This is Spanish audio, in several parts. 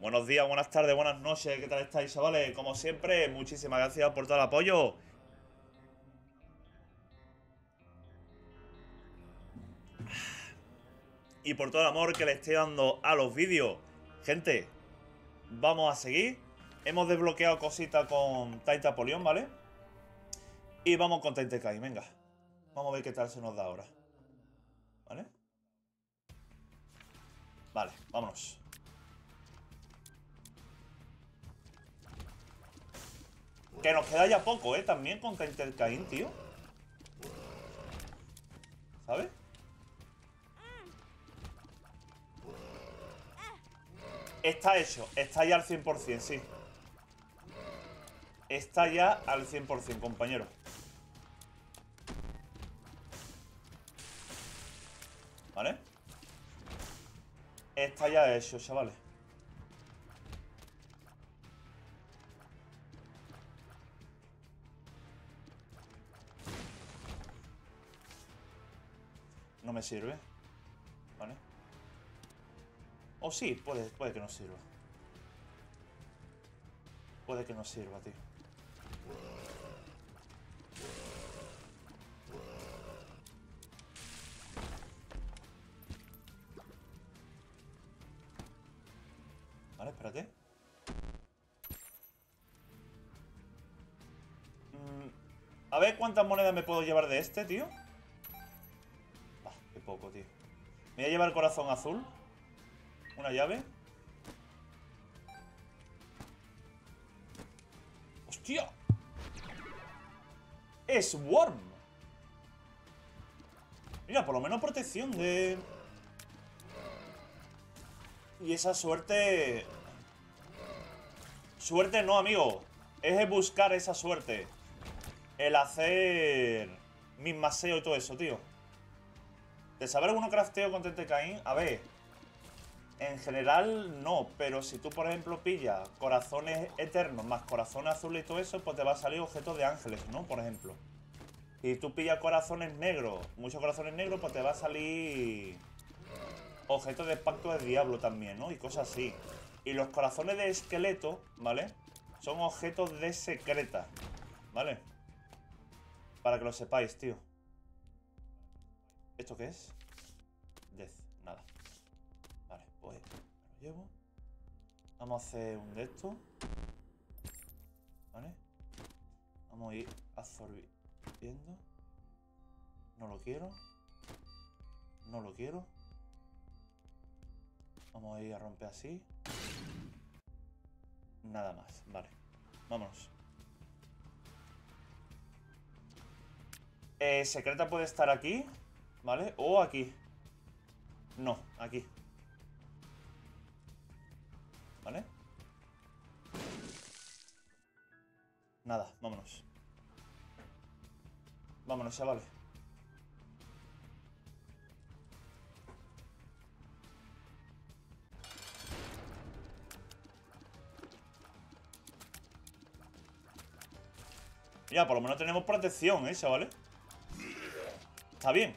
Buenos días, buenas tardes, buenas noches, ¿qué tal estáis, chavales? Como siempre, muchísimas gracias por todo el apoyo. Y por todo el amor que le estoy dando a los vídeos. Gente, vamos a seguir. Hemos desbloqueado cositas con Taita Polión, ¿vale? Y vamos con Taitekai, venga. Vamos a ver qué tal se nos da ahora. ¿Vale? Vale, vámonos. Que nos queda ya poco, también con Taitekai, tío. ¿Sabes? Está hecho, está ya al 100%, sí. Está ya al 100%, compañero. ¿Vale? Está ya hecho, chavales. No me sirve. ¿Vale? O sí, puede que no sirva. Puede que no sirva, tío. Vale, espérate. A ver cuántas monedas me puedo llevar de este, tío. Bah, qué poco, tío. Me voy a llevar el corazón azul. Una llave. ¡Hostia! ¡Es Worm! Mira, por lo menos protección de... Y esa suerte... Suerte no, amigo. Es buscar esa suerte. El hacer... mis maseos y todo eso, tío. ¿De saber alguno crafteo con Taitekai? A ver... En general no, pero si tú por ejemplo pillas corazones eternos más corazones azules y todo eso, pues te va a salir objetos de ángeles, ¿no? Por ejemplo. Si tú pillas corazones negros, muchos corazones negros, pues te va a salir objetos de pacto del diablo también, ¿no? Y cosas así. Y los corazones de esqueleto, ¿vale? Son objetos de secreta, ¿vale? Para que lo sepáis, tío. ¿Esto qué es? Death, nada. Vale, pues me lo llevo. Vamos a hacer un de estos. ¿Vale? Vamos a ir absorbiendo. No lo quiero. No lo quiero. Vamos a ir a romper así. Nada más, vale. Vámonos. Secreta puede estar aquí, ¿vale? O aquí. No, aquí. ¿Vale? Nada, vámonos. Vámonos, chavales. Ya, por lo menos tenemos protección, chavales. Está bien.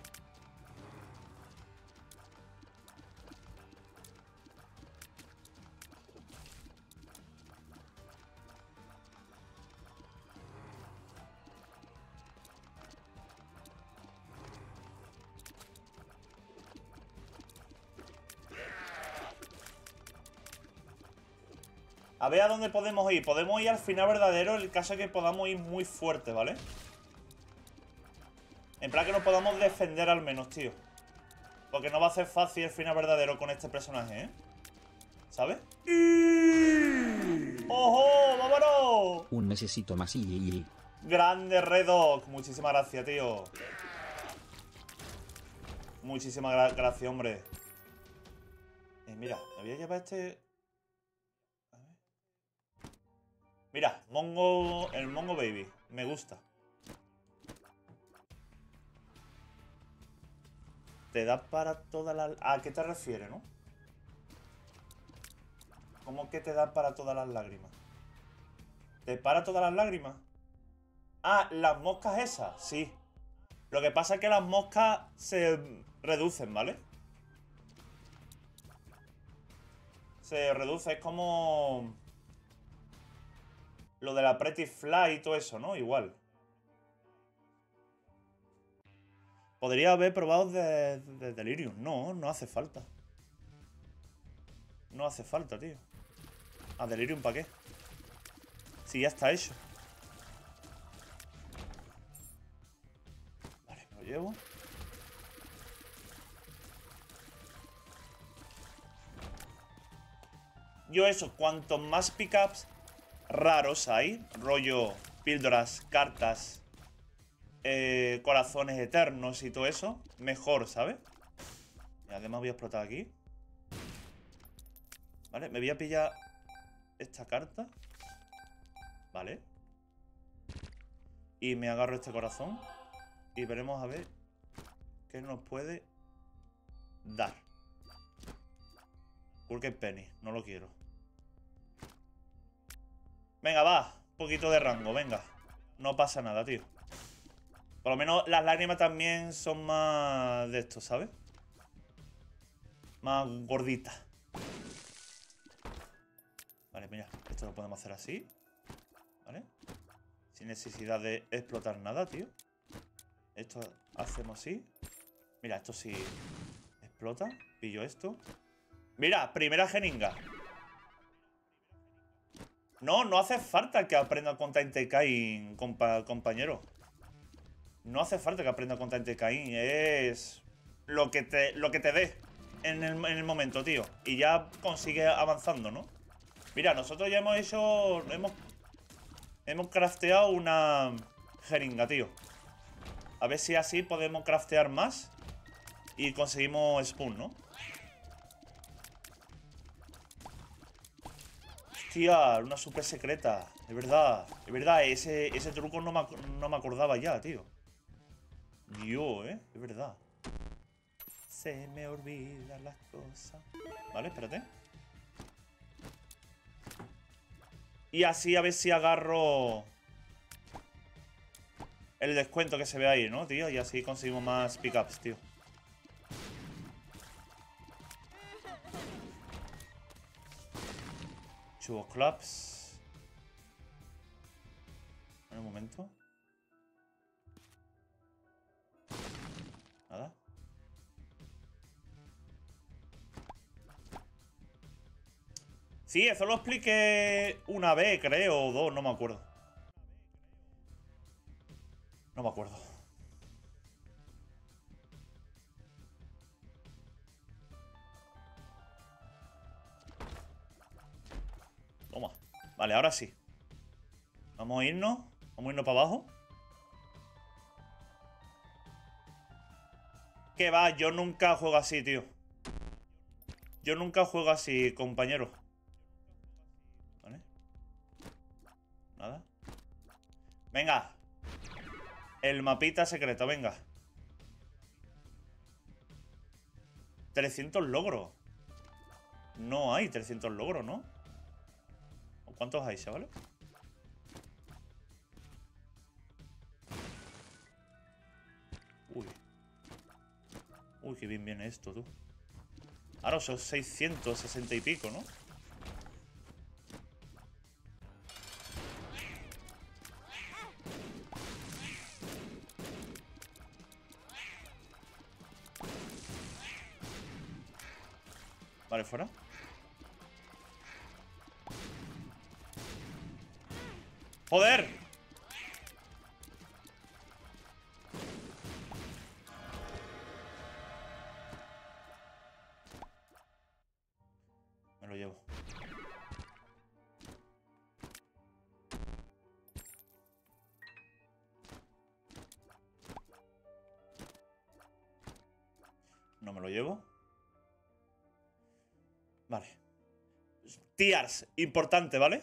A ver a dónde podemos ir. Podemos ir al final verdadero en el caso de que podamos ir muy fuerte, ¿vale? En plan que nos podamos defender al menos, tío. Porque no va a ser fácil el final verdadero con este personaje, ¿eh? ¿Sabes? ¡Ojo! ¡Vámonos! Un mesecito más y... Grande Redog. Muchísimas gracias, tío. Muchísimas gracias, hombre. Mira, me voy a llevar este... A ver. Mira, el Mongo Baby. Me gusta. Te da para todas las... ¿A qué te refieres, no? ¿Cómo que te da para todas las lágrimas? ¿Te para todas las lágrimas? Ah, las moscas esas, sí. Lo que pasa es que las moscas se reducen, ¿vale? se reduce. Es como lo de la Pretty Fly y todo eso, ¿no? Igual. Podría haber probado de Delirium. No, no hace falta. No hace falta, tío. ¿A Delirium para qué? Si ya está hecho. Vale, me lo llevo. Yo eso, cuanto más pickups raros hay, rollo píldoras, cartas, corazones eternos y todo eso, mejor, ¿sabes? Y además voy a explotar aquí. Vale, me voy a pillar esta carta. Vale. Y me agarro este corazón. Y veremos a ver qué nos puede dar. Urgent Penny, no lo quiero. Venga, va. Un poquito de rango, venga. No pasa nada, tío. Por lo menos las lágrimas también son más de esto, ¿sabes? Más gorditas. Vale, mira, esto lo podemos hacer así. ¿Vale? Sin necesidad de explotar nada, tío. Esto hacemos así. Mira, esto sí explota. Pillo esto. Mira, primera jeringa. No, no hace falta que aprenda con Tainted Cain, compañero. No hace falta que aprenda con Tainted Cain. Es lo que te dé en el momento, tío. Y ya consigue avanzando, ¿no? Mira, nosotros ya hemos hecho... Hemos crafteado una jeringa, tío. A ver si así podemos craftear más. Y conseguimos spoon, ¿no? Hostia, una super secreta. Es verdad. Es verdad, ese truco no me acordaba ya, tío. Dios, es verdad. Se me olvidan las cosas. Vale, espérate. Y así a ver si agarro el descuento que se ve ahí, ¿no, tío? Y así conseguimos más pickups, tío. Chubos clubs. En un momento. Nada. Sí, eso lo expliqué una vez, creo, o dos, no me acuerdo. No me acuerdo. Toma. Vale, ahora sí. Vamos a irnos. Vamos a irnos para abajo. Que va, yo nunca juego así, tío. Yo nunca juego así, compañero. Vale. Nada. Venga. El mapita secreto, venga. 300 logros. No hay 300 logros, ¿no? ¿Cuántos hay, chavales? Uy. Uy, qué bien viene esto, tú. Ahora son 660 y pico, ¿no? Vale, fuera. ¡Joder! Me lo llevo. No me lo llevo. Vale. Tiers, importante, ¿vale?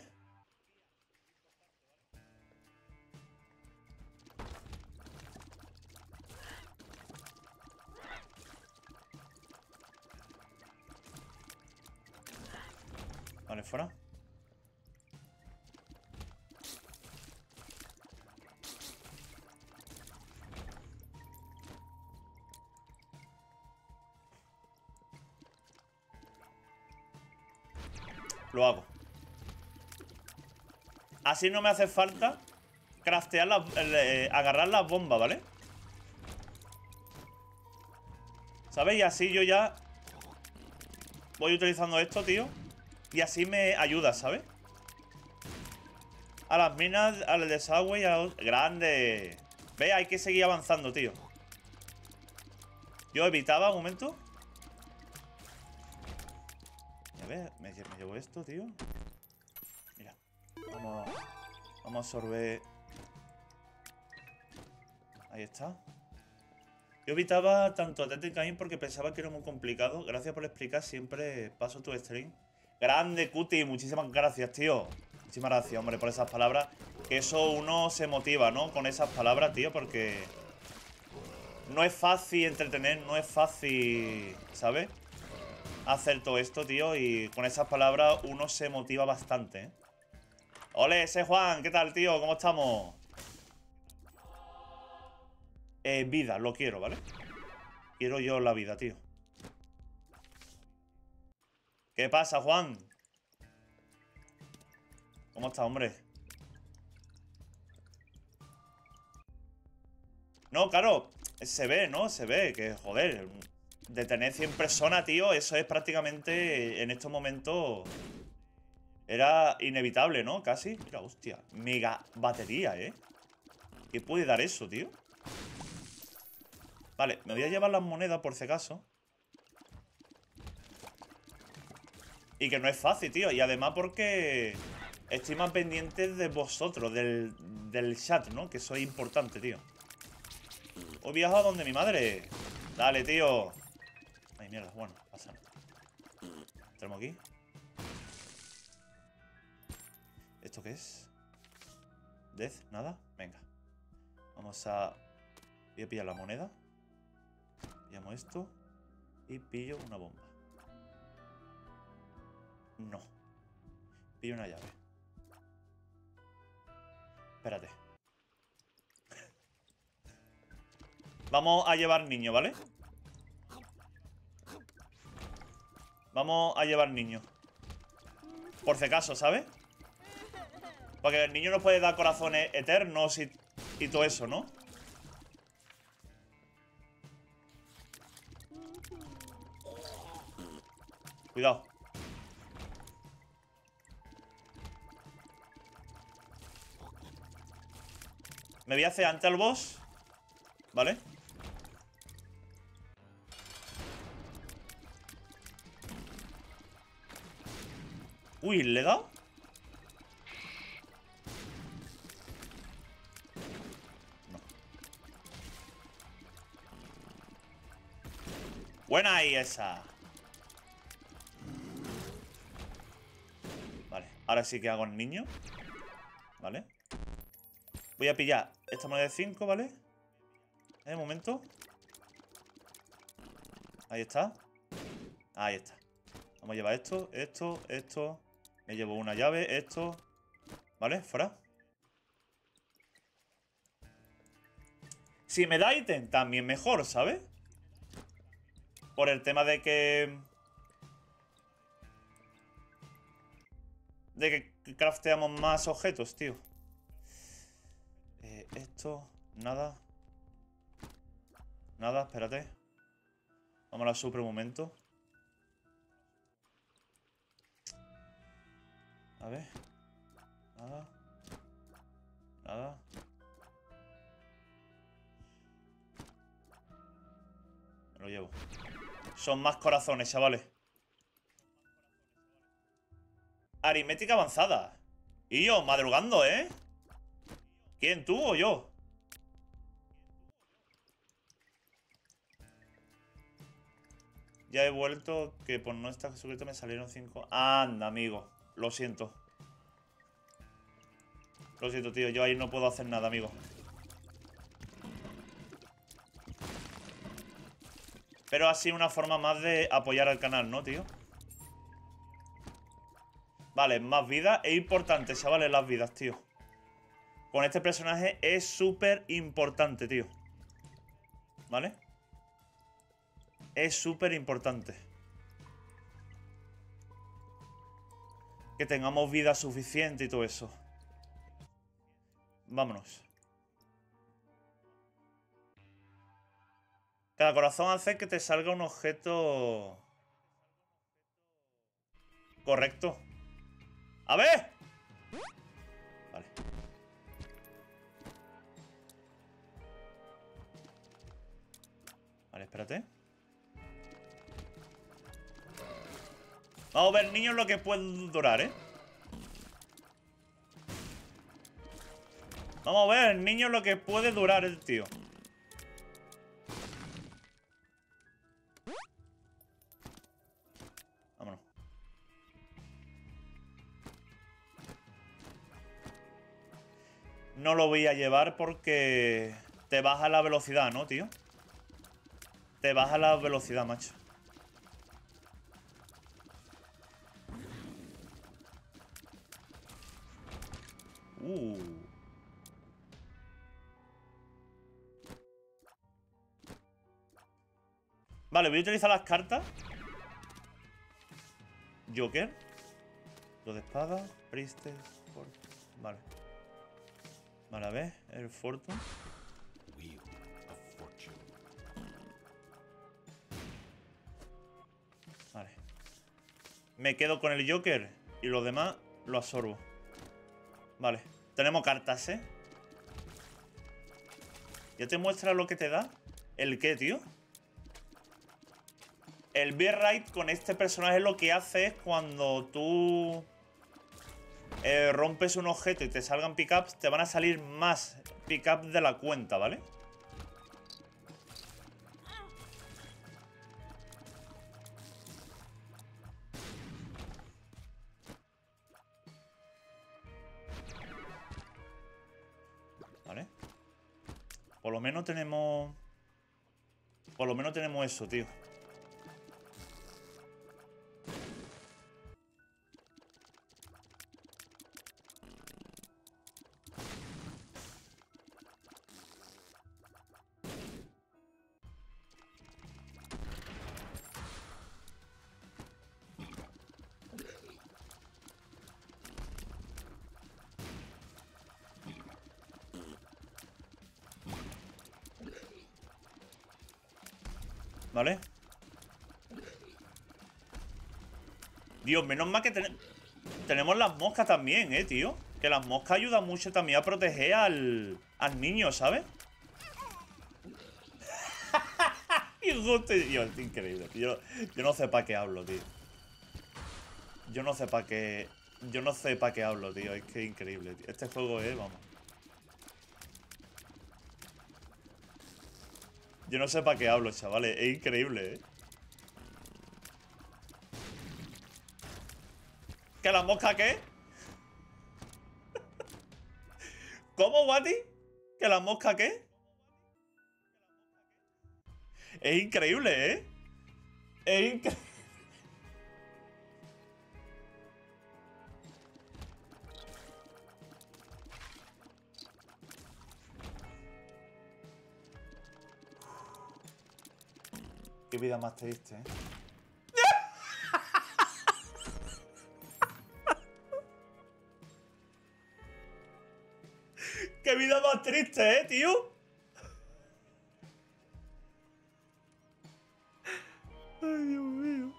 Vale, fuera. Lo hago. Así no me hace falta craftear agarrar las bombas, ¿vale? ¿Sabes? Y así yo ya voy utilizando esto, tío. Y así me ayuda, ¿sabes? A las minas, al desagüe y a los... ¡Grande! Ve, hay que seguir avanzando, tío. Yo evitaba un momento. A ver, me llevo esto, tío. Mira. Vamos a absorber. Ahí está. Yo evitaba tanto a Tekken porque pensaba que era muy complicado. Gracias por explicar, siempre paso tu stream. Grande, Cuti, muchísimas gracias, tío. Muchísimas gracias, hombre, por esas palabras. Que eso uno se motiva, ¿no? Con esas palabras, tío, porque no es fácil entretener, no es fácil, ¿sabes? Hacer todo esto, tío, y con esas palabras uno se motiva bastante, ¿eh? Ole, ese Juan, ¿qué tal, tío? ¿Cómo estamos? Vida, lo quiero, ¿vale? Quiero yo la vida, tío. ¿Qué pasa, Juan? ¿Cómo estás, hombre? No, claro, se ve, ¿no? Se ve que, joder, de tener 100 personas, tío, eso es prácticamente, en estos momentos, era inevitable, ¿no? Casi. Mira, hostia, mega batería, ¿eh? ¿Qué puede dar eso, tío? Vale, me voy a llevar las monedas por si acaso. Y que no es fácil, tío. Y además porque estoy más pendiente de vosotros, del chat, ¿no? Que eso es importante, tío. He viajado donde mi madre. Dale, tío. Ay, mierda, bueno, pasa nada. Entramos aquí. ¿Esto qué es? ¿Death? ¿Nada? Venga. Vamos a... Voy a pillar la moneda. Pillamos esto. Y pillo una bomba. No. Pillo una llave. Espérate. Vamos a llevar niño, ¿vale? Vamos a llevar niño. Por si acaso, ¿sabes? Porque el niño nos puede dar corazones eternos y todo eso, ¿no? Cuidado. Me voy a hacer antes al boss. ¿Vale? Uy, ¿le he dado? No. Buena ahí esa. Vale, ahora sí que hago el niño. Vale. Voy a pillar esta moneda de 5, ¿vale? Un momento. Ahí está. Ahí está. Vamos a llevar esto, esto. Me llevo una llave, esto. ¿Vale? Fuera. Si me da ítem, también mejor, ¿sabes? Por el tema de que... crafteamos más objetos, tío. Esto... Nada. Nada, espérate. Vamos a la super un momento. A ver. Nada. Nada. Me lo llevo. Son más corazones, chavales. Aritmética avanzada. Y yo, madrugando, ¿eh? ¿Quién, tú o yo? Ya he vuelto, que por no estar suscrito me salieron 5. Anda, amigo. Lo siento. Lo siento, tío. Yo ahí no puedo hacer nada, amigo. Pero así una forma más de apoyar al canal, ¿no, tío? Vale, más vidas. Es importante, chavales, las vidas, tío. Con este personaje es súper importante, tío. ¿Vale? Es súper importante. Que tengamos vida suficiente y todo eso. Vámonos. Cada corazón hace que te salga un objeto correcto. ¡A ver! Vale. Vale, espérate. Vamos a ver, niños, lo que puede durar, ¿eh? Vamos a ver, niños, lo que puede durar el tío. Vámonos. No lo voy a llevar porque te baja la velocidad, ¿no, tío? Te baja la velocidad, macho. Vale, voy a utilizar las cartas. Joker. Dos de espada. Priestess. Vale. Vale, a ver. El Fortune. Vale. Me quedo con el Joker. Y los demás lo absorbo. Vale. Tenemos cartas, ¿eh? ¿Ya te muestra lo que te da? ¿El qué, tío? El B-Ride con este personaje lo que hace es cuando tú rompes un objeto y te salgan pickups, te van a salir más pickups de la cuenta, ¿vale? Vale. Por lo menos tenemos... Por lo menos tenemos eso, tío. ¿Vale? Dios, menos mal que tenemos las moscas también, tío. Que las moscas ayudan mucho también a proteger al niño, ¿sabes? Hijo, tío, es increíble. Yo no sé para qué hablo, tío. Yo no sé para qué... Yo no sé para qué hablo, tío. Es que es increíble, tío. Este juego es, vamos. Yo no sé para qué hablo, chavales. Es increíble, ¿Que la mosca qué? ¿Cómo, Wati? ¿Que la mosca qué? Es increíble, Es increíble. Qué vida más triste, Qué vida más triste, tío. Ay, Dios mío.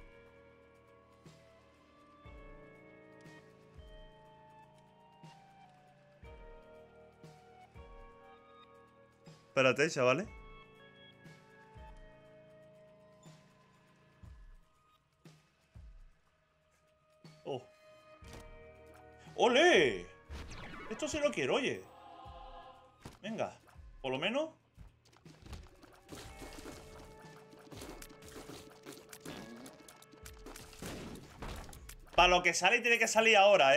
Espérate, chavales. Oh. ¡Ole! Esto sí lo quiero, oye. Venga, por lo menos. Para lo que sale tiene que salir ahora,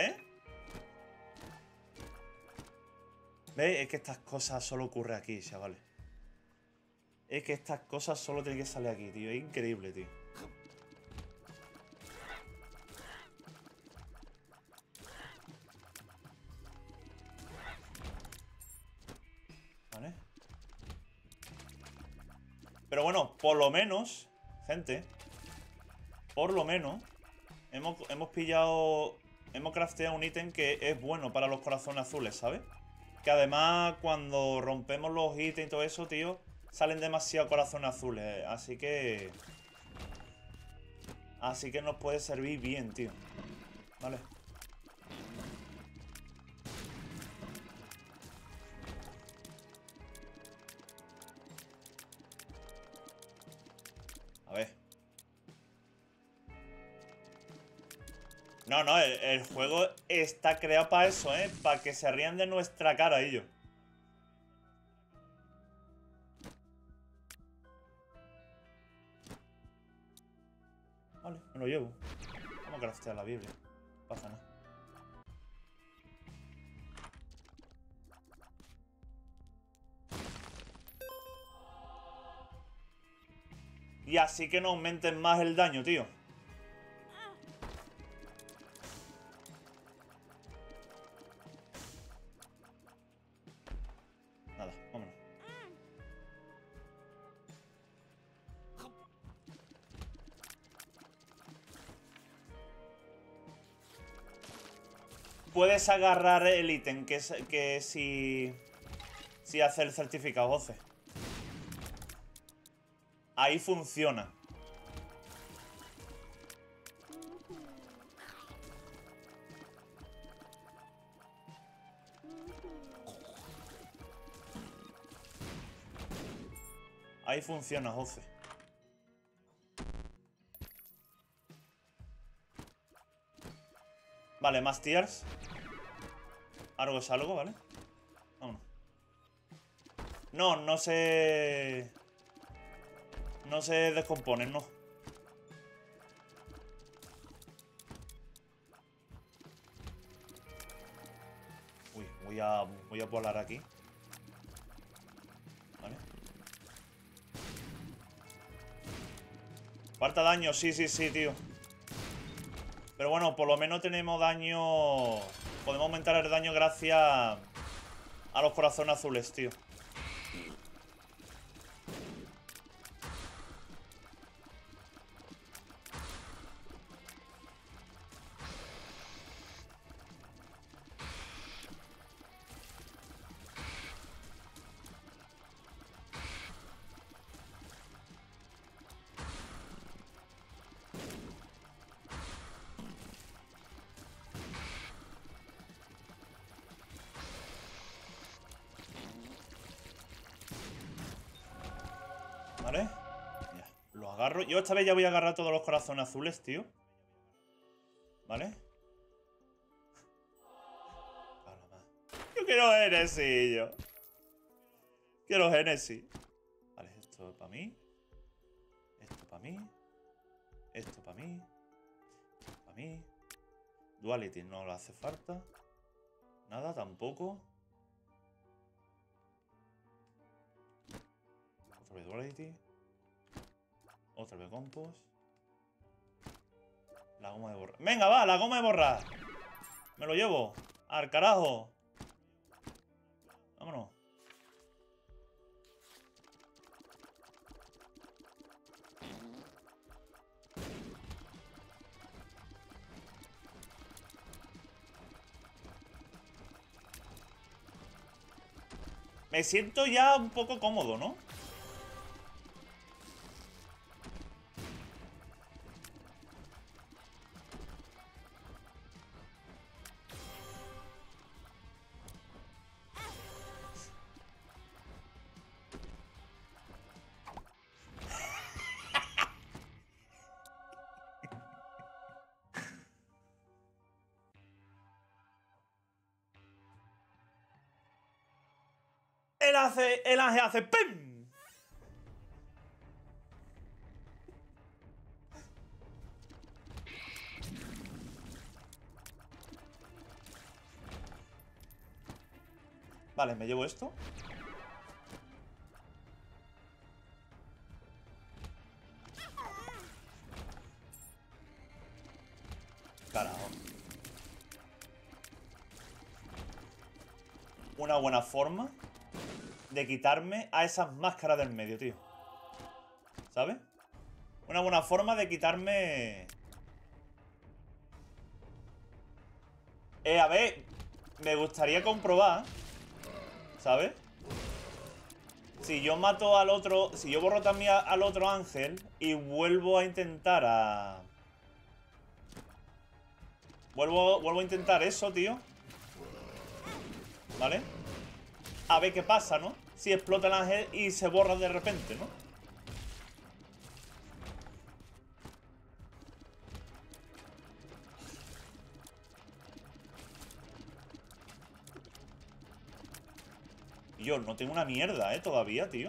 ¿Ves? Es que estas cosas solo ocurren aquí, chavales. Es que estas cosas solo tienen que salir aquí, tío. Es increíble, tío. Vale. Pero bueno, por lo menos, gente, por lo menos, hemos pillado hemos crafteado un ítem que es bueno para los corazones azules, ¿sabes? Que además cuando rompemos los ítems y todo eso, tío, salen demasiados corazones azules. Así que nos puede servir bien, tío. Vale. A ver. No, no, el juego está creado para eso, ¿eh? Para que se rían de nuestra cara ellos. Vale, me lo llevo. Vamos a craftear la Biblia. No pasa nada. Y así que no aumenten más el daño, tío. Nada, vámonos. Puedes agarrar el ítem que si hace el certificado 12. Ahí funciona. Ahí funciona, José. Vale, más tiers. Algo es algo, ¿vale? Vámonos. No, no se descomponen, no. Uy, voy a volar aquí. Vale. Falta daño, sí, tío. Pero bueno, por lo menos tenemos daño. Podemos aumentar el daño gracias a los corazones azules, tío. ¿Vale? Ya, lo agarro. Yo esta vez ya voy a agarrar todos los corazones azules, tío. ¿Vale? Yo quiero Genesis, yo. Quiero Genesis. Vale, esto es para mí. Esto para mí. Esto para mí. Para mí. Duality no le hace falta. Nada, tampoco. Otra vez Duality. Otra vez Compost. La goma de borrar. ¡Venga, va! ¡La goma de borrar! ¡Me lo llevo! ¡Al carajo! Vámonos. Me siento ya un poco cómodo, ¿no? El ángel hace ¡pim! Vale, me llevo esto. Carajo. Una buena forma de quitarme a esas máscaras del medio, tío. ¿Sabes? Una buena forma de quitarme A ver, me gustaría comprobar, ¿sabes? Si yo mato al otro... Si yo borro también al otro ángel y vuelvo a intentar a... Vuelvo a intentar eso, tío. ¿Vale? A ver qué pasa, ¿no? Si explota el ángel y se borra de repente, ¿no? Yo no tengo una mierda, todavía, tío.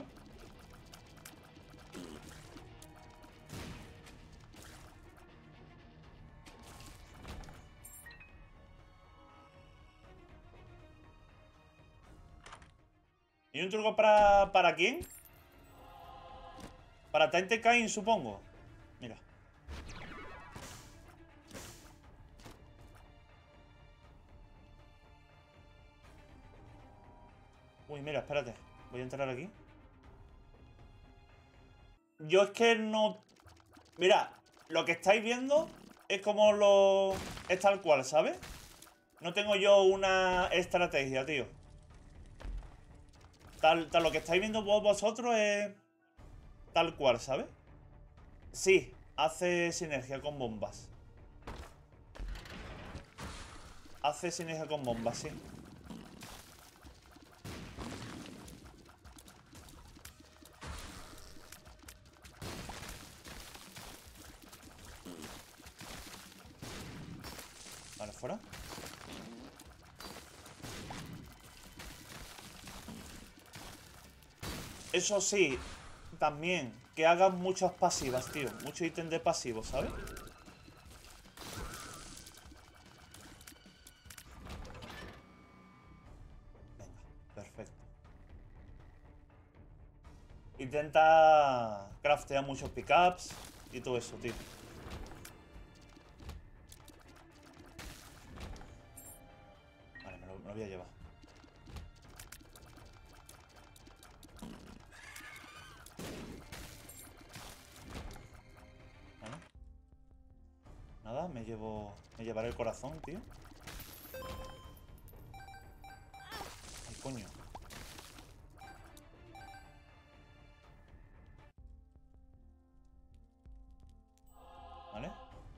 ¿Y un truco para quién? Para Tainted Cain, supongo. Mira. Uy, mira, espérate. Voy a entrar aquí. Yo es que no... Mira, lo que estáis viendo es como lo... Es tal cual, ¿sabes? No tengo yo una estrategia, tío. Tal lo que estáis viendo vosotros es... Tal cual, ¿sabes? Sí, hace sinergia con bombas. Hace sinergia con bombas, sí. Vale, fuera. Eso sí, también, que hagan muchas pasivas, tío. Mucho ítem de pasivos, ¿sabes? Venga, perfecto. Intenta craftear muchos pickups y todo eso, tío. Vale, me lo voy a llevar. Vale. Nada, me llevaré el corazón, tío. Ay, coño. Vale.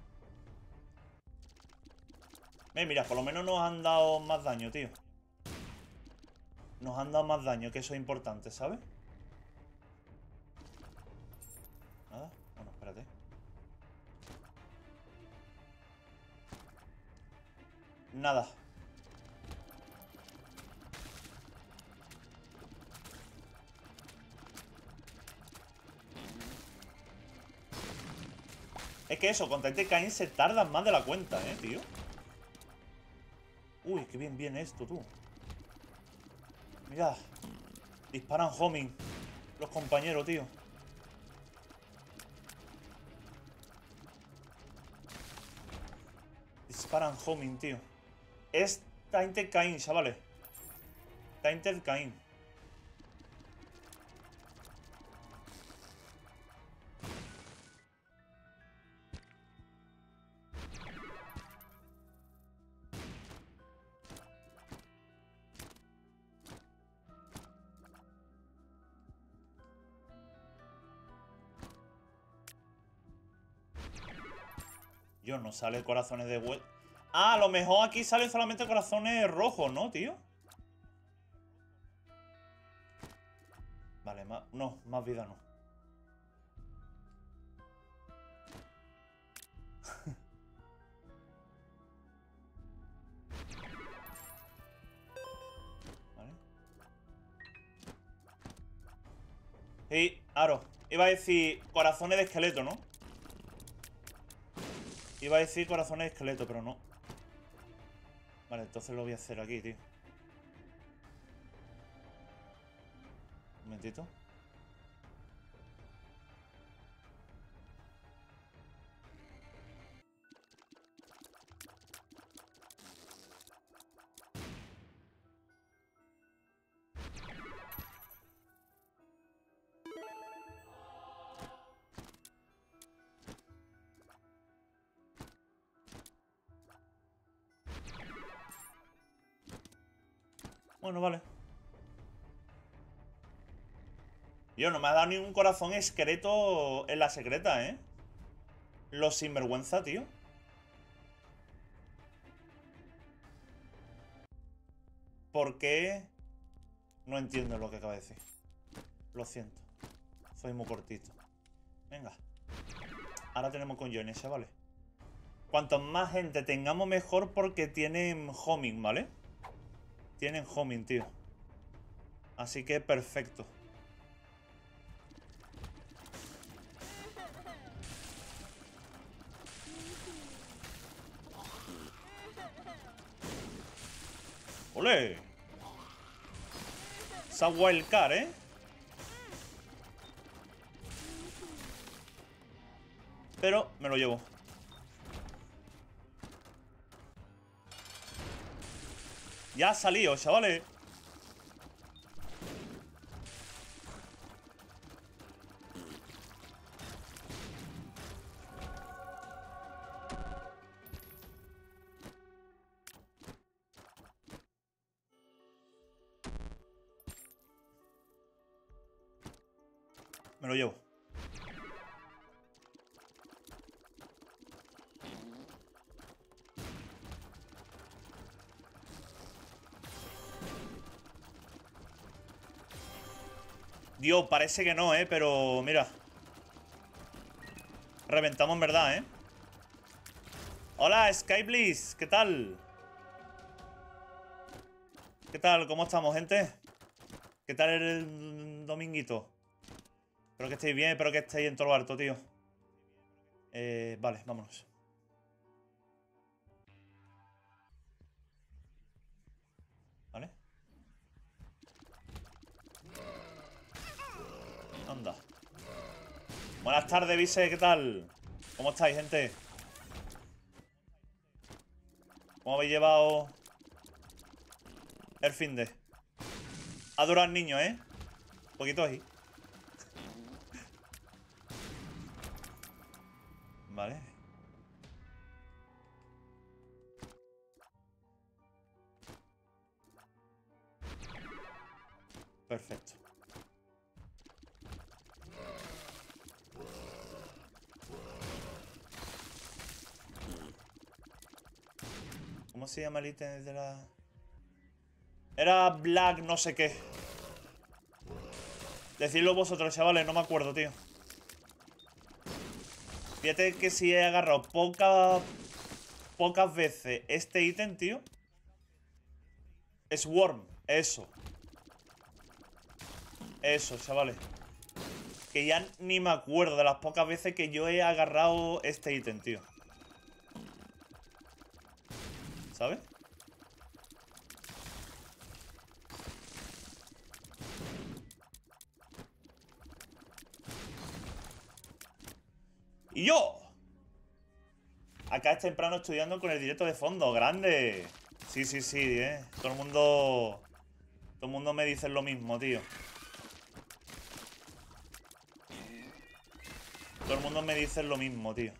Mira, por lo menos nos han dado más daño, tío. Nos han dado más daño, que eso es importante, ¿sabes? Nada. Bueno, espérate. Nada. Es que eso, con Tainted Cain se tardan más de la cuenta, tío. Uy, qué bien viene esto, tú. Mira. Disparan homing los compañeros, tío. Disparan homing, tío. Es Tainted Cain, chavales. Tainted Cain. Yo no sale corazones de vuelta. Ah, a lo mejor aquí salen solamente corazones rojos, ¿no, tío? Vale, no, más vida no. Vale. Y, Aro, iba a decir corazones de esqueleto, ¿no? Iba a decir corazones de esqueleto, pero no. Vale, entonces lo voy a hacer aquí, tío. Un momentito. Bueno, vale. Yo, no me ha dado ni un corazón esqueleto en la secreta, ¿eh? Los sinvergüenza, tío. ¿Por qué? No entiendo lo que acaba de decir. Lo siento. Soy muy cortito. Venga. Ahora tenemos con Johnny, ¿vale? Cuanto más gente tengamos, mejor, porque tienen homing, ¿vale? Tienen homing, tío. Así que perfecto. ¡Ole! Esa wildcard, ¿eh? Pero me lo llevo. Ya ha salido, chavales. Me lo llevo. Dios, parece que no, pero mira. Reventamos en verdad, Hola, Skybliss, ¿qué tal? ¿Qué tal? ¿Cómo estamos, gente? ¿Qué tal el dominguito? Espero que estéis bien, espero que estéis en todo lo alto, tío. Vale, vámonos. ¿Vale? Anda. Buenas tardes, Vise, ¿qué tal? ¿Cómo estáis, gente? ¿Cómo habéis llevado el finde? Ha durado el niño, Un poquito ahí. Vale. Perfecto. ¿Cómo se llama el ítem de la...? Era Black no sé qué. Decidlo vosotros, chavales, no me acuerdo, tío. Fíjate que si he agarrado pocas veces este ítem, tío. Swarm, eso. Eso, chavales. Que ya ni me acuerdo de las pocas veces que yo he agarrado este ítem, tío. ¿Sabes? ¡Y yo! Acá es temprano estudiando con el directo de fondo. ¡Grande! Sí, sí, sí, Todo el mundo me dice lo mismo, tío. Todo el mundo me dice lo mismo, tío.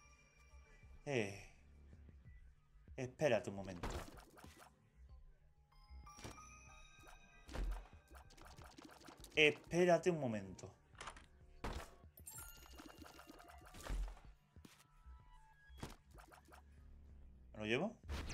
Espérate un momento. Espérate un momento. ¿Me lo llevo?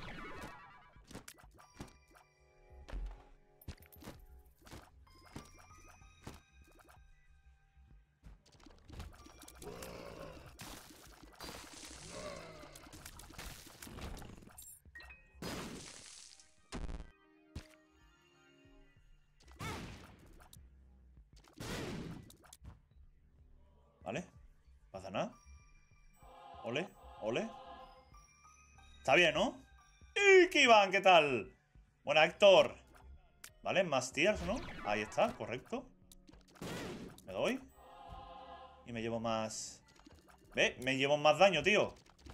¿Vale? No pasa nada. Ole, ole. Está bien, ¿no? ¡Y qué Iván! ¿Qué tal? Buena, Héctor. Vale, más tiers, ¿no? Ahí está, correcto. Me doy. Y me llevo más... ¿Ve? Me llevo más daño, tío.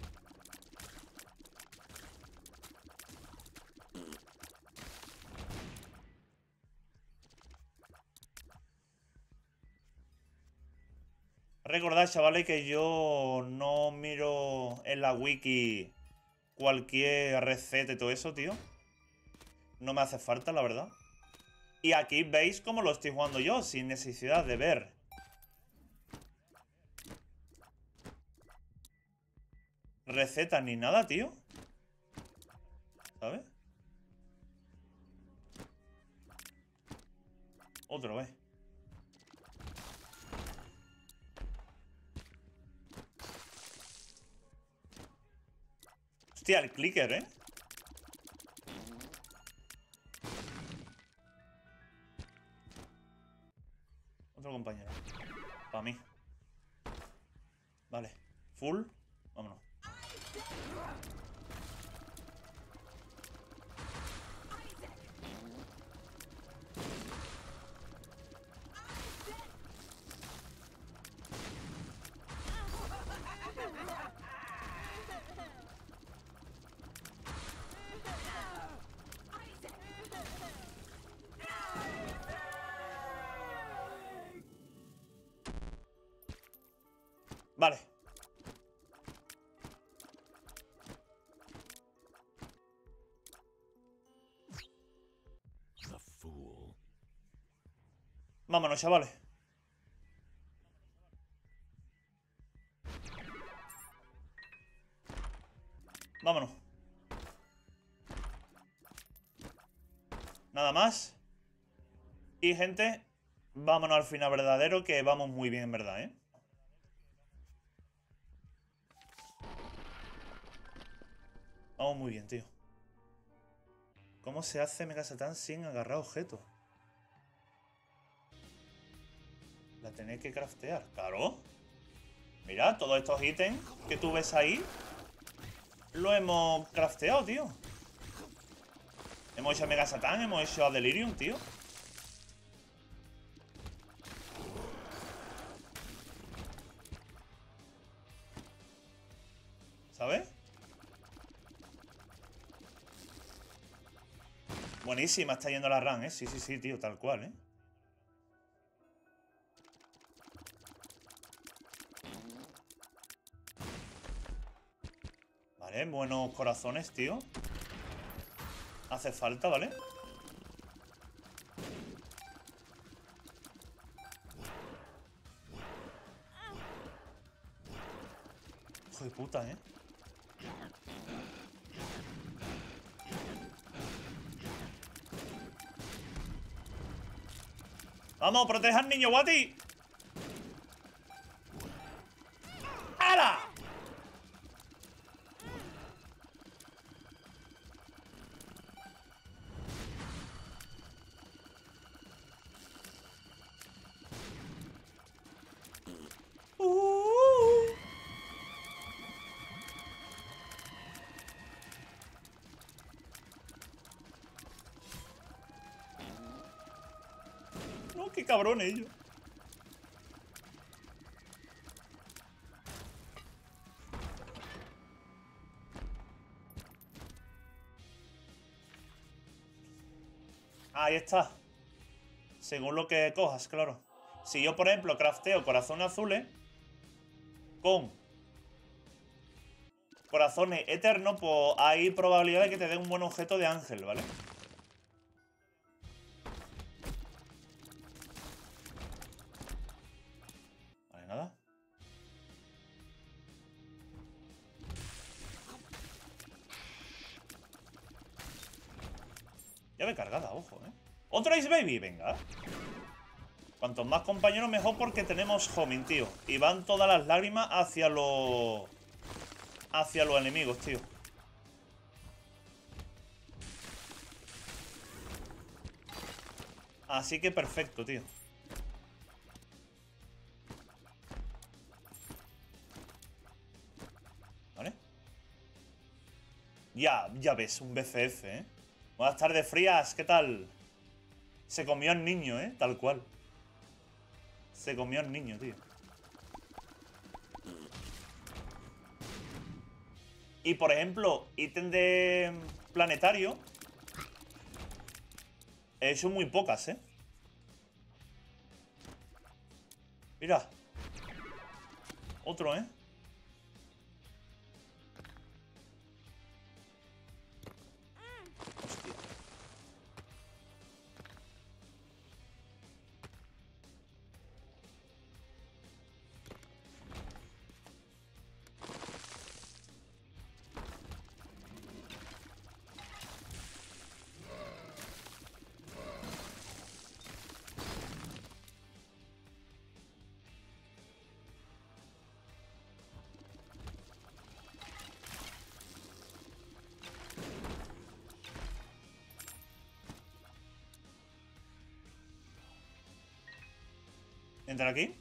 Recordad, chavales, que yo no miro en la wiki cualquier receta y todo eso, tío. No me hace falta, la verdad. Y aquí veis cómo lo estoy jugando yo, sin necesidad de ver recetas ni nada, tío. ¿Sabes? Otro, Hostia, el clicker, Otro compañero. Para mí. Vale. Full. Vámonos. Vale. Vámonos, chavales. Vámonos. Nada más. Y, gente, vámonos al final verdadero, que vamos muy bien, en verdad, Vamos muy bien, tío. ¿Cómo se hace Mega Satán sin agarrar objetos? La tenéis que craftear. Claro. Mira, todos estos ítems que tú ves ahí lo hemos crafteado, tío. Hemos hecho a Mega Satán, hemos hecho a Delirium, tío. ¿Sabes? Buenísima está yendo la run, Sí, sí, sí, tío, tal cual, Vale, buenos corazones, tío. Hace falta, ¿vale? Hijo de puta, ¡Vamos, proteja al niño, Wati! ¡Hala! No, qué cabrón ellos. Ahí está. Según lo que cojas, claro. Si yo, por ejemplo, crafteo corazones azules con corazones eternos, pues hay probabilidad de que te dé un buen objeto de ángel, ¿vale? Vale, nada. Llave cargada, ojo, ¡Otro Ice Baby! Venga. Cuantos más compañeros, mejor, porque tenemos homing, tío. Y van todas las lágrimas hacia los enemigos, tío. Así que perfecto, tío. ¿Vale? Ya ves, un BCF, Buenas tardes, frías, ¿qué tal? Se comió al niño, tal cual. Se comió al niño, tío. Y, por ejemplo, ítem de planetario he hecho muy pocas, Mira. Otro, Hostia. Entra aquí.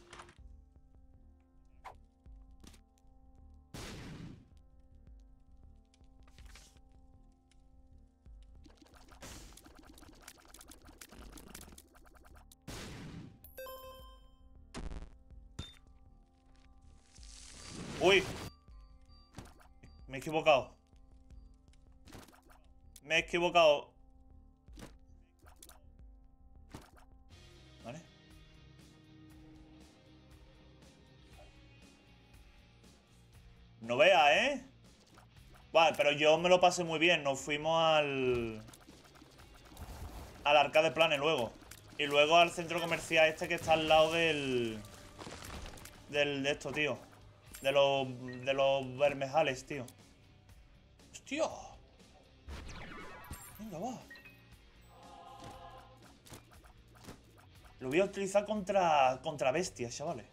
Uy. Me he equivocado. Me he equivocado. Vale. No vea, ¿eh? Vale, pero yo me lo pasé muy bien. Nos fuimos al Arcade Planet luego. Y luego al centro comercial este que está al lado de esto, tío. De los Bermejales, tío. ¡Hostia! Venga, va. Lo voy a utilizar contra bestias, chavales.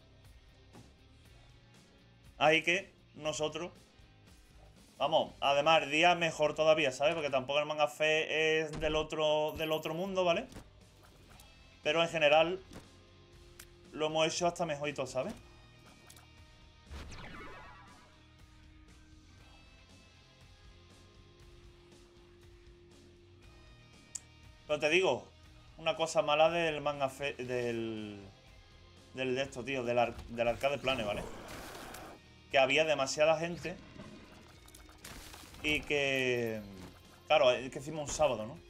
Ahí que nosotros... Vamos, además, el día mejor todavía, ¿sabes? Porque tampoco el Manga Fe es del otro mundo, ¿vale? Pero en general lo hemos hecho hasta mejor y todo, ¿sabes? Pero te digo, una cosa mala del Manga Fe... Del de esto, tío, del Arcade Planet, ¿vale? Que había demasiada gente. Y que... Claro, es que hicimos un sábado, ¿no?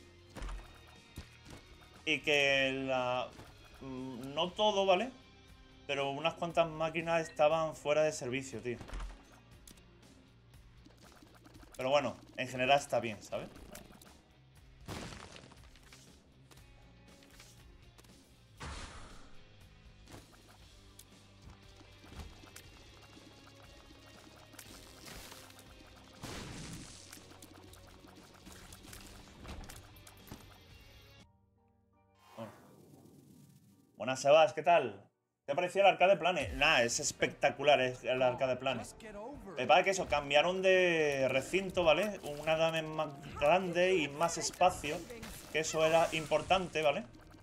Y que no todo, ¿vale? Pero unas cuantas máquinas estaban fuera de servicio, tío. Pero bueno, en general está bien, ¿sabes? Bueno. Buenas, Sebas, ¿qué tal? ¿Te ha parecido el Arcade Planet? Nah, es espectacular el Arcade Planet. Me parece que eso, cambiaron de recinto, ¿vale? Una dame más grande y más espacio. Que eso era importante, ¿vale?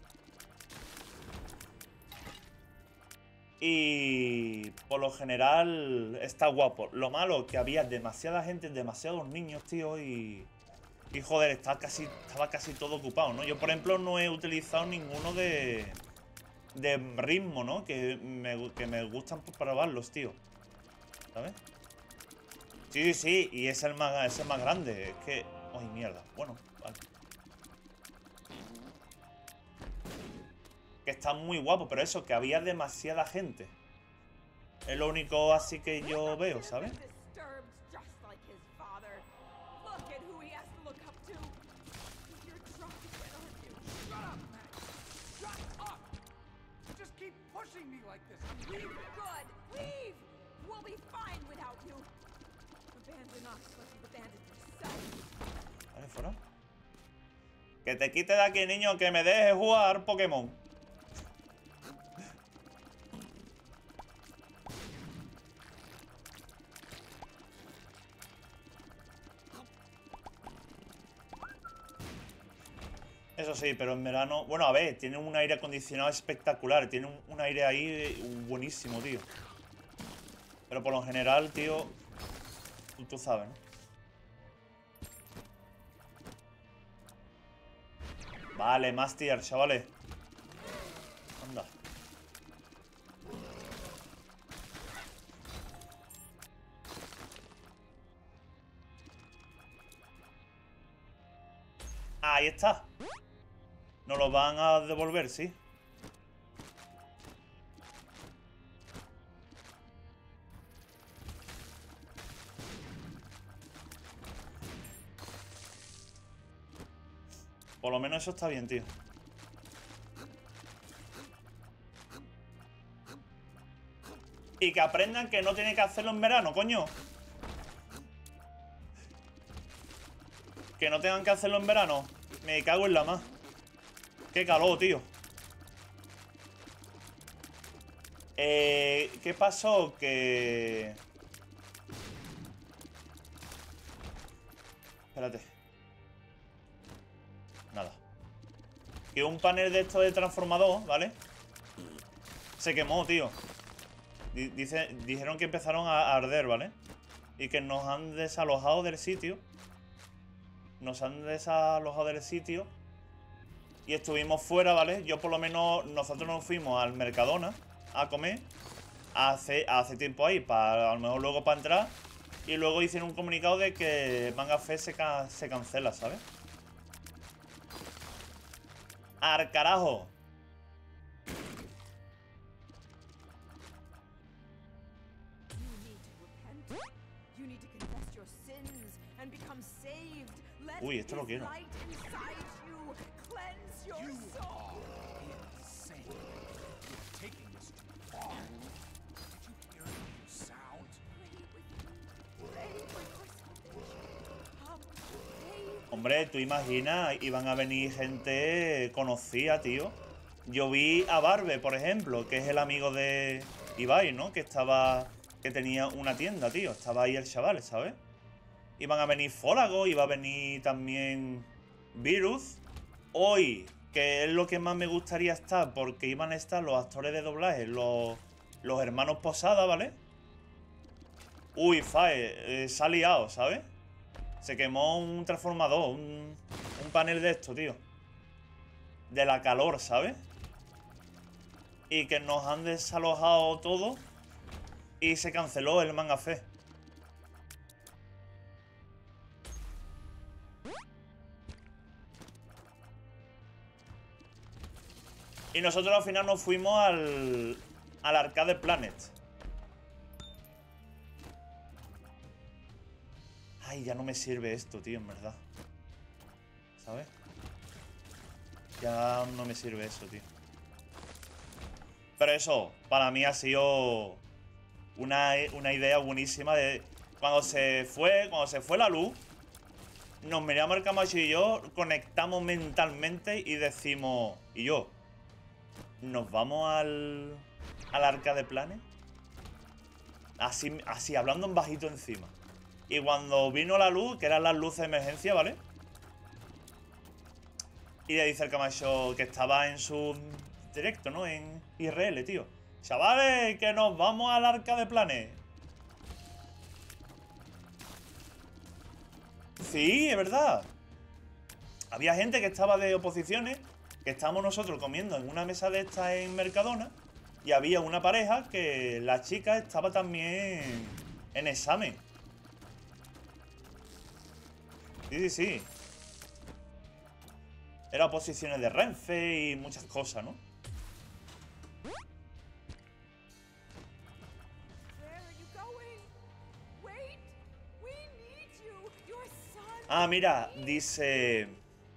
Y por lo general está guapo. Lo malo que había demasiada gente, demasiados niños, tío, y joder, estaba casi todo ocupado, ¿no? Yo, por ejemplo, no he utilizado ninguno de ritmo, ¿no? Que me gustan por probarlos, tío. ¿Sabes? Sí, sí, y es el más grande. Es que... ¡Ay, mierda! Bueno, vale. Que está muy guapo, pero eso, que había demasiada gente. Es lo único así que yo veo, ¿sabes? Vale, fuera. Que te quite de aquí, niño, que me dejes jugar Pokémon. Eso sí, pero en verano... Bueno, a ver, tiene un aire acondicionado espectacular. Tiene un aire ahí buenísimo, tío. Pero por lo general, tío... Tú sabes, ¿no? Vale, más tier, chavales. Anda. Ahí está. Nos lo van a devolver, sí. Por lo menos eso está bien, tío. Y que aprendan que no tienen que hacerlo en verano, coño. Que no tengan que hacerlo en verano. Me cago en la más. Qué calor, tío. ¿Qué pasó? Que... Espérate. Nada. Que un panel de esto de transformador, ¿vale? Se quemó, tío. Dijeron que empezaron a arder, ¿vale? Y que nos han desalojado del sitio. Nos han desalojado del sitio. Y estuvimos fuera, ¿vale? Yo por lo menos, nosotros nos fuimos al Mercadona a comer. Hace tiempo ahí, para a lo mejor luego para entrar. Y luego hicieron un comunicado de que Manga Fest se cancela, ¿sabes? ¡Al carajo! Uy, esto lo quiero. Hombre, tú imaginas, iban a venir gente conocida, tío. Yo vi a Barbe, por ejemplo, que es el amigo de Ibai, ¿no? Que tenía una tienda, tío. Estaba ahí el chaval, ¿sabes? Iban a venir Fólago, iba a venir también Virus. Hoy, que es lo que más me gustaría estar, porque iban a estar los actores de doblaje, los hermanos Posada, ¿vale? Uy, Fae, se ha liado, ¿sabes? Se quemó un transformador, un panel de esto, tío. De la calor, ¿sabes? Y que nos han desalojado todo y se canceló el Manga Fest. Y nosotros al final nos fuimos al Arcade Planet. Ay, ya no me sirve esto, tío, en verdad. ¿Sabes? Ya no me sirve eso, tío. Pero eso, para mí ha sido una idea buenísima de... Cuando se fue la luz, nos miramos el Camacho y yo, conectamos mentalmente y decimos... Y yo... ¿Nos vamos al Arcade Planet? Así, hablando en bajito encima. Y cuando vino la luz, que eran las luces de emergencia, ¿vale? Y le dice el Camacho que estaba en su directo, ¿no? En IRL, tío. Chavales, que nos vamos al Arcade Planet. Sí, es verdad. Había gente que estaba de oposiciones, que estábamos nosotros comiendo en una mesa de estas en Mercadona, y había una pareja que la chica estaba también en examen. Sí, sí, sí. Era oposiciones de Renfe y muchas cosas, ¿no? Ah, mira, dice...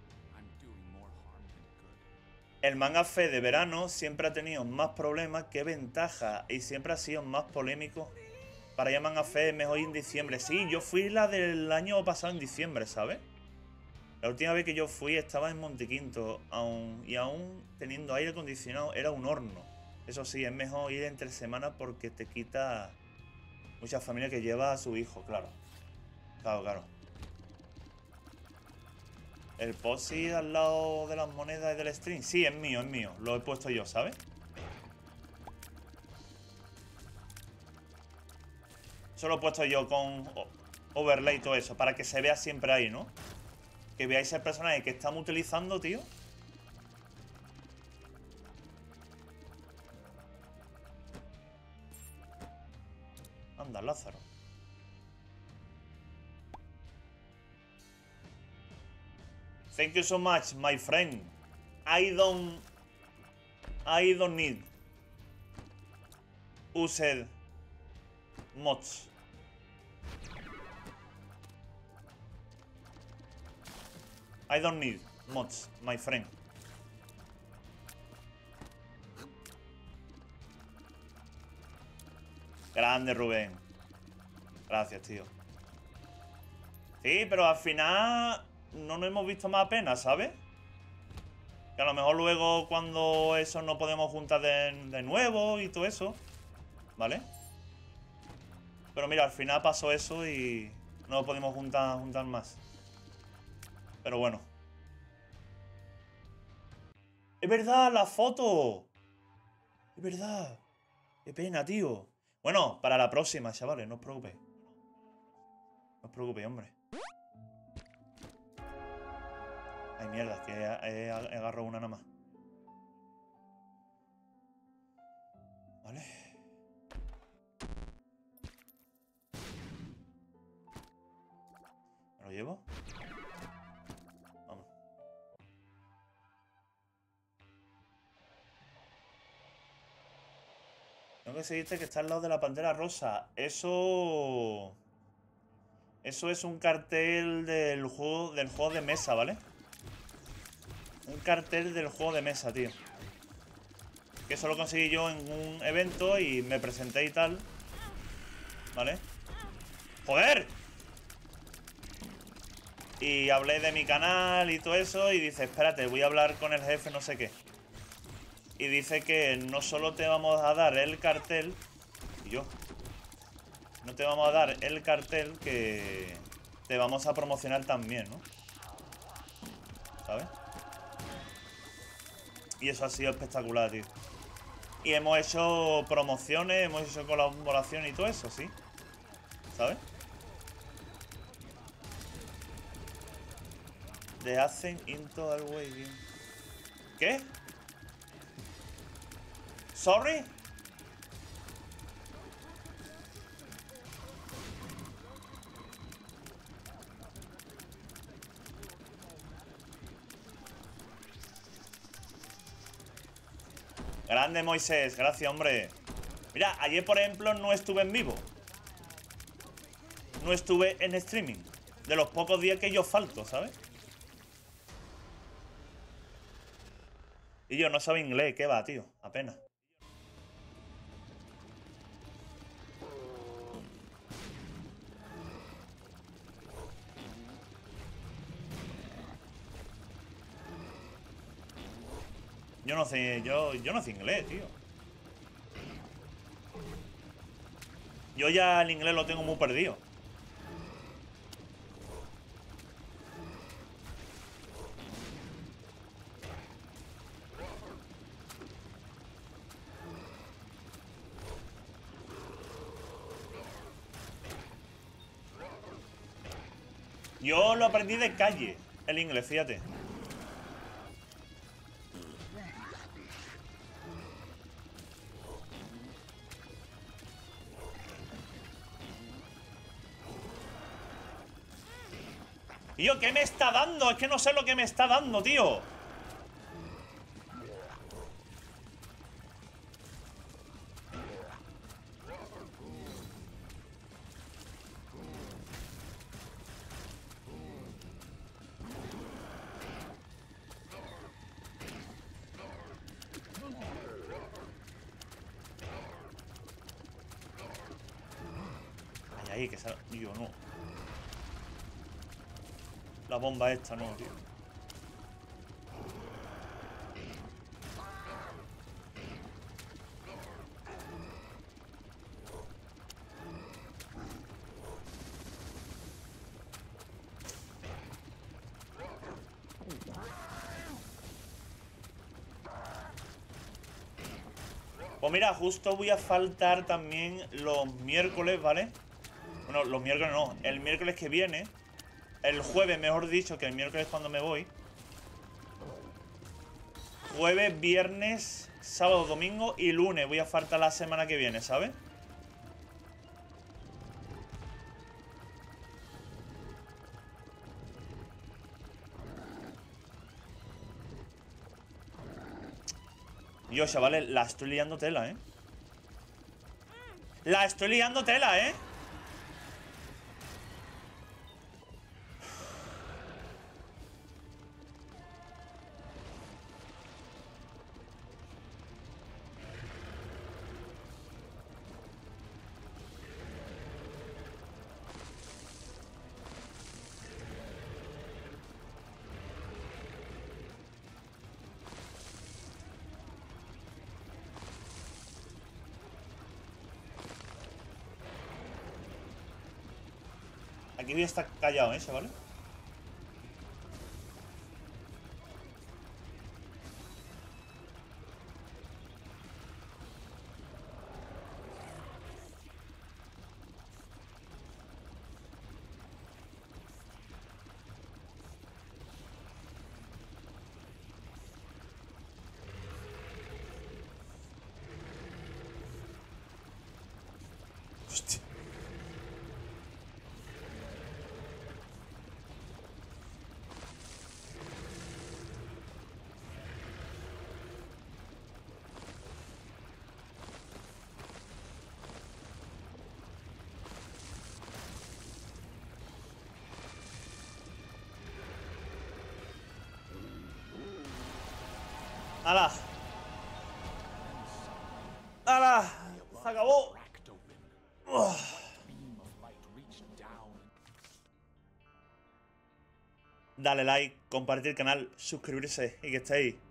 El Manga Fest de verano siempre ha tenido más problemas que ventajas y siempre ha sido más polémico. Para ir a Manga Fest mejor ir en diciembre. Sí, yo fui la del año pasado en diciembre, ¿sabes? La última vez que yo fui estaba en Montequinto y aún teniendo aire acondicionado era un horno. Eso sí, es mejor ir entre semanas porque te quita mucha familia que lleva a su hijo, claro. Claro, claro. El post-it al lado de las monedas y del string. Sí, es mío, es mío. Lo he puesto yo, ¿sabes? Eso lo he puesto yo con overlay y todo eso, para que se vea siempre ahí, ¿no? Que veáis el personaje que estamos utilizando, tío. Anda, Lázaro. Thank you so much, my friend. I don't need used mods. I don't need mods, my friend. Grande, Rubén. Gracias, tío. Sí, pero al final no nos hemos visto más apenas, ¿sabes? Que a lo mejor luego cuando eso no podemos juntar de nuevo y todo eso, ¿vale? Pero mira, al final pasó eso y no lo podemos juntar más. Pero bueno. ¡Es verdad, la foto! Es verdad. Qué pena, tío. Bueno, para la próxima, chavales, no os preocupéis. No os preocupéis, hombre. Ay, mierda, es que he agarrado una nada más. Vale. ¿Me lo llevo? Vamos. Tengo que seguirte que está al lado de la pantera rosa. Eso es un cartel del juego de mesa, ¿vale? Un cartel del juego de mesa, tío. Que eso lo conseguí yo en un evento y me presenté y tal. ¿Vale? ¡Joder! Y hablé de mi canal y todo eso y dice, espérate, voy a hablar con el jefe no sé qué. Y dice que no solo te vamos a dar el cartel, y yo, no te vamos a dar el cartel, que te vamos a promocionar también, ¿no? ¿Sabes? Y eso ha sido espectacular, tío. Y hemos hecho promociones, hemos hecho colaboraciones y todo eso, sí. ¿Sabes? Te hacen into the way. ¿Qué? ¿Sorry? Grande Moisés, gracias, hombre. Mira, ayer, por ejemplo, no estuve en vivo. No estuve en streaming. De los pocos días que yo falto, ¿sabes? Y yo no sabía inglés, ¿qué va, tío? Apenas. Yo no sé, yo no sé inglés, tío. Yo ya el inglés lo tengo muy perdido. Yo lo aprendí de calle, el inglés, fíjate. Tío, ¿qué me está dando? Es que no sé lo que me está dando, tío. Ay, ay, que se... Tío, no. La bomba esta, no, tío. Pues mira, justo voy a faltar también los miércoles, ¿vale? Bueno, los miércoles no, el miércoles que viene. El jueves, mejor dicho, que el miércoles cuando me voy. Jueves, viernes, sábado, domingo y lunes. Voy a faltar la semana que viene, ¿sabes? Yo, chavales, la estoy liando tela, ¿eh? La estoy liando tela, ¿eh? Aquí voy a estar callado, ¿eh, chavales? Hostia. ¡Hala! ¡Hala! ¡Se acabó! Dale like, compartir el canal, suscribirse y que estéis